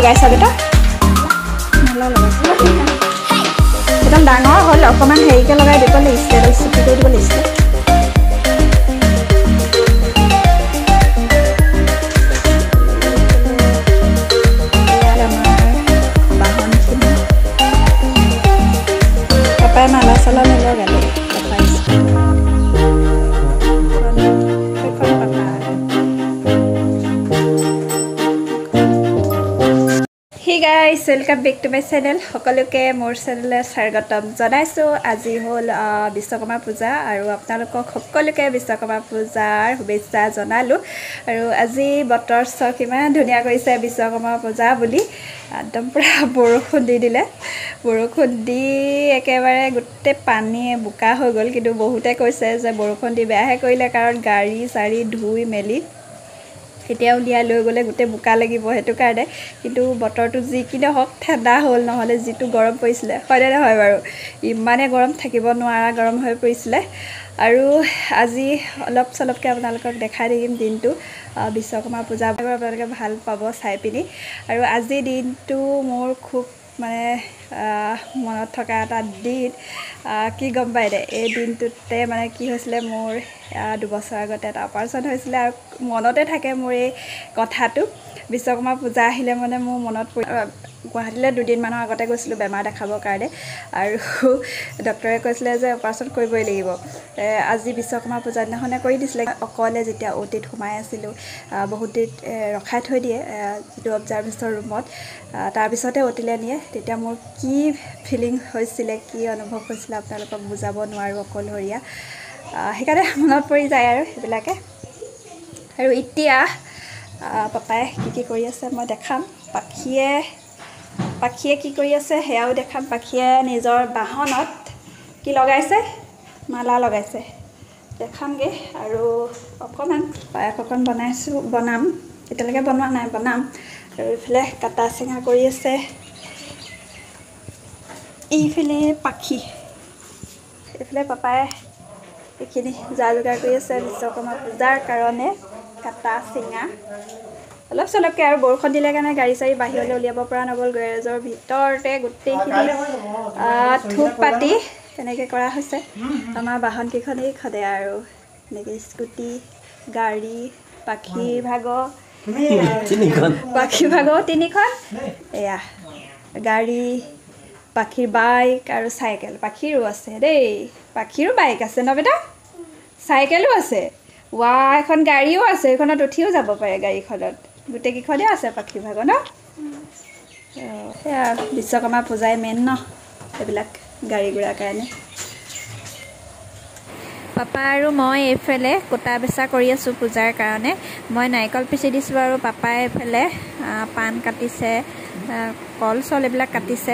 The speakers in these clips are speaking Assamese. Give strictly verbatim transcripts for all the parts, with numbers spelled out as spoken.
লগাইছা বেটা মালা লগাইছা একদম ডাঙৰ হ'ল অকণমান হেৰিকৈ লগাই দিব লাগিছিলে এডাল চুটি কৰি দিব লাগিছিলে পাপাই মালা চালা নলগালে পাপাই Hey guys, welcome back to my channel. সকলোকে মোৰ চেনেললৈ স্বাগতম জনাইছো আজি হ'ল বিশ্বকৰ্মা পূজা আৰু আপোনালোকক সকলোকে বিশ্বকৰ্মা পূজাৰ শুভেচ্ছা জনালো আৰু আজি বতৰ চক ইমান ধুনীয়া কৰিছে বিশ্বকৰ্মা পূজা বুলি একদম পুৰা বৰষুণ দি দিলে বৰষুণ দি একেবাৰে গোটেই পানী বোকা হৈ গ'ল কিন্তু বহুতে কৈছে যে বৰষুণ দি বেয়াহে কৰিলে কাৰণ গাড়ী চাৰি ধুই মেলি এতিয়া উলিয়াই লৈ গ'লে গোটেই বোকা লাগিব হেতু কাৰণে কিন্তু বতৰটো যি কি নহওক ঠাণ্ডা হ'ল নহলে যিটো গৰম পৰিছিলে হয়নে নহয় বাৰু ইমানে গৰম থাকিব নোৱাৰা গৰম হৈ পৰিছিলে আৰু আজি অলপ চলপকৈ আপোনালোকক দেখাই দিম দিনটো বিশ্বকৰ্মা পূজা আপোনালোকে ভাল পাব চাই পিনি আৰু আজি দিনটো মোৰ খুব মানে মনত থকা এটা দিন কি গম পাই দে এই দিনটোতে মানে কি হৈছিলে মোৰ দুবছৰ আগতে এটা অপাৰেশ্যন হৈছিলে আৰু মনতে থাকে মোৰ এই কথাটো বিশ্বকৰ্মা পূজা আহিলে মানে মোৰ মনত গুৱাহাটীলৈ দুদিনমানৰ আগতে গৈছিলোঁ বেমাৰ দেখাবৰ কাৰণে আৰু ডক্টৰে কৈছিলে যে অপাৰেশ্যন কৰিবই লাগিব আজি বিশ্বকৰ্মা পূজা দিনাখনে কৰি দিছিলে অকলে যেতিয়া অ'টিত সোমাই আছিলোঁ বহুত দিন ৰখাই থৈ দিয়ে যিটো অবজাৰ্ভেশ্যন ৰুমত তাৰপিছতে অ'টিলৈ নিয়ে তেতিয়া মোৰ কি ফিলিং হৈছিলে কি অনুভৱ হৈছিলে আপোনালোকক বুজাব নোৱাৰোঁ অকলশৰীয়া সেইকাৰণে মনত পৰি যায় আৰু সেইবিলাকে আৰু এতিয়া পাপাই কি কি কৰি আছে মই দেখাম পাখিয়ে পাখিয়ে কি কৰি আছে সেয়াও দেখাম পাখিয়ে নিজৰ বাহনত কি লগাইছে মালা লগাইছে দেখামগৈ আৰু অকণমান পায়স অকণ বনাইছোঁ বনাম এতিয়ালৈকে বনোৱা নাই বনাম আৰু এইফালে কাটা চিঙা কৰি আছে এইফালে পাখি এইফালে পাপাই এইখিনি যা যোগাৰ কৰি আছে বিশ্বকৰ্মা পূজাৰ কাৰণে কাটা চিঙা অলপ চলপকৈ আৰু বৰষুণ দিলে কাৰণে গাড়ী চাড়ী বাহিৰলৈ উলিয়াব পৰা নগ'ল গেৰেজৰ ভিতৰতে গোটেইখিনি ধূপ পাতি তেনেকৈ কৰা হৈছে আমাৰ বাহনকেইখন এইখনে আৰু এনেকৈ স্কুটি গাড়ী পাখি ভাগৰ পাখি ভাগৰ তিনিখন এয়া গাড়ী পাখিৰ বাইক আৰু চাইকেল পাখিৰো আছে দেই পাখিৰো বাইক আছে ন বেটা চাইকেলো আছে ৱা এখন গাড়ীও আছে এইখনত উঠিও যাব পাৰে গাড়ীখনত গোটেইকেইখনে আছে পাখি ভাগৰ ন সেয়া বিশ্বকৰ্মা পূজাই মেইন ন এইবিলাক গাড়ী ঘোঁৰাৰ কাৰণে পাপা আৰু মই এইফালে কোটা বেচা কৰি আছোঁ পূজাৰ কাৰণে মই নাৰিকল পিচি দিছোঁ আৰু পাপাই এইফালে পাণ কাটিছে কল চল এইবিলাক কাটিছে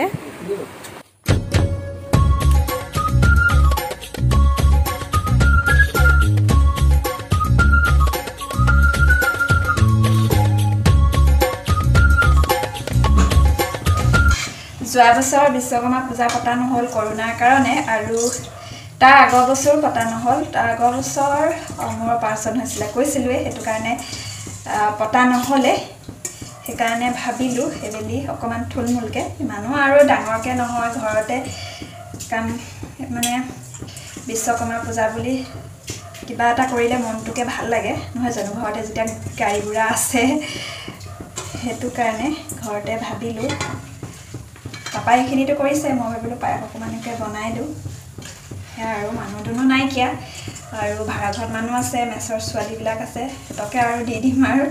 যোৱা বছৰ বিশ্বকৰ্মা পূজা পতা নহ'ল কৰোণাৰ কাৰণে আৰু তাৰ আগৰ বছৰ পতা নহ'ল তাৰ আগৰ বছৰ মোৰ অপাৰেশ্যন হৈছিলে কৈছিলোঁৱে সেইটো কাৰণে পতা নহ'লে সেইকাৰণে ভাবিলোঁ সেইবেলি অকণমান থুলমূলকৈ ইমানো আৰু ডাঙৰকৈ নহয় ঘৰতে কাম মানে বিশ্বকৰ্মা পূজা বুলি কিবা এটা কৰিলে মনটোকে ভাল লাগে নহয় জানো ঘৰতে যেতিয়া গাড়ী ঘোঁৰা আছে সেইটো কাৰণে ঘৰতে ভাবিলোঁ পাপাই এইখিনিতো কৰিছে মই ভাবিলোঁ পায়স অকণমানকৈ বনাই দিওঁ সেয়া আৰু মানুহ দুনুহ নাইকিয়া আৰু ভাড়াঘৰত মানুহ আছে মেচৰ ছোৱালীবিলাক আছে সিহঁতকে আৰু দি দিম আৰু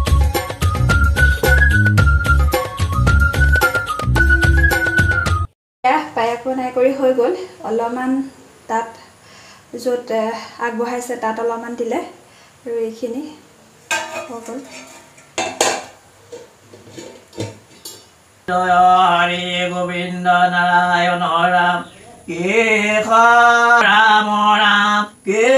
পায়স বনাই কৰি হৈ গ'ল অলপমান তাত য'ত আগবঢ়াইছে তাত অলপমান দিলে আৰু এইখিনি হৈ গ'ল জয় হৰি গোবিন্দ নাৰায়ণ ৰাম কে ৰাম ৰাম কে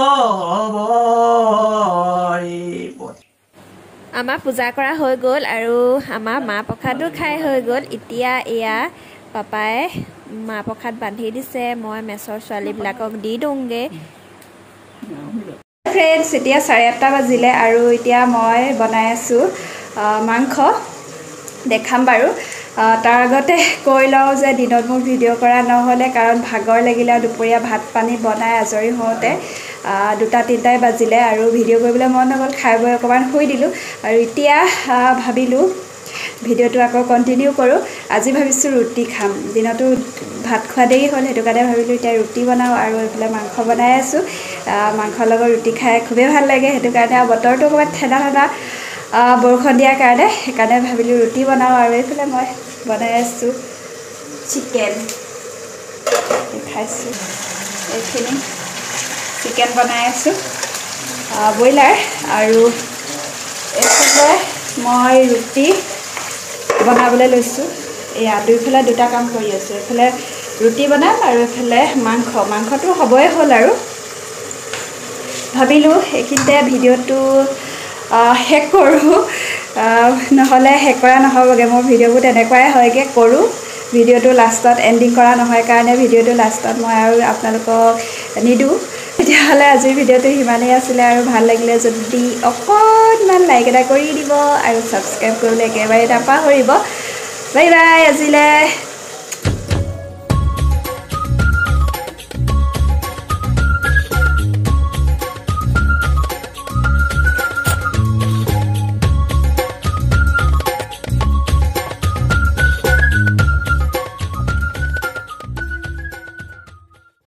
আমাৰ পূজা কৰা হৈ গ'ল আৰু আমাৰ মাহ প্ৰসাদো খাই হৈ গ'ল এতিয়া এয়া পাপাই মাহ প্ৰসাদ বান্ধি দিছে মই মেচৰ ছোৱালীবিলাকক দি দিওঁগৈ ফ্ৰেণ্ডছ এতিয়া চাৰে আঠটা বাজিলে আৰু এতিয়া মই বনাই আছোঁ মাংস দেখাম বাৰু তাৰ আগতে কৈ লওঁ যে দিনত মোৰ ভিডিঅ' কৰা নহ'লে কাৰণ ভাগৰ লাগিলে দুপৰীয়া ভাত পানী বনাই আজৰি হওঁতে দুটা তিনিটাই বাজিলে আৰু ভিডিঅ' কৰিবলৈ মন নগ'ল খাই বৈ অকণমান শুই দিলোঁ আৰু এতিয়া ভাবিলোঁ ভিডিঅ'টো আকৌ কণ্টিনিউ কৰোঁ আজি ভাবিছোঁ ৰুটি খাম দিনতো ভাত খোৱা দেৰি হ'ল সেইটো কাৰণে ভাবিলোঁ এতিয়া ৰুটি বনাওঁ আৰু এইফালে মাংস বনাই আছোঁ মাংসৰ লগত ৰুটি খাই খুবেই ভাল লাগে সেইটো কাৰণে বতৰটো অকণমান ঠাণ্ডা ঠাণ্ডা বৰষুণ দিয়াৰ কাৰণে সেইকাৰণে ভাবিলোঁ ৰুটি বনাওঁ আৰু এইফালে মই বনাই আছোঁ চিকেন দেখাইছোঁ এইখিনি চিকেন বনাই আছোঁ ব্ৰইলাৰ আৰু এইফালে মই ৰুটি বনাবলৈ লৈছোঁ এয়া দুইফালে দুটা কাম কৰি আছোঁ এইফালে ৰুটি বনাম আৰু এইফালে মাংস মাংসটো হ'বই হ'ল আৰু ভাবিলোঁ এইখিনিতে ভিডিঅ'টো শেষ কৰোঁ নহ'লে শেষ কৰা নহ'বগৈ মোৰ ভিডিঅ'বোৰ তেনেকুৱাই হয়গৈ কৰোঁ ভিডিঅ'টো লাষ্টত এণ্ডিং কৰা নহয় কাৰণে ভিডিঅ'টো লাষ্টত মই আৰু আপোনালোকক নিদিওঁ তেতিয়াহ'লে আজিৰ ভিডিঅ'টো সিমানেই আছিলে আৰু ভাল লাগিলে যদি অকণমান লাইক এটা কৰি দিব আৰু ছাবস্ক্ৰাইব কৰিবলৈ একেবাৰে নাপাহৰিব বাই বাই আজিলৈ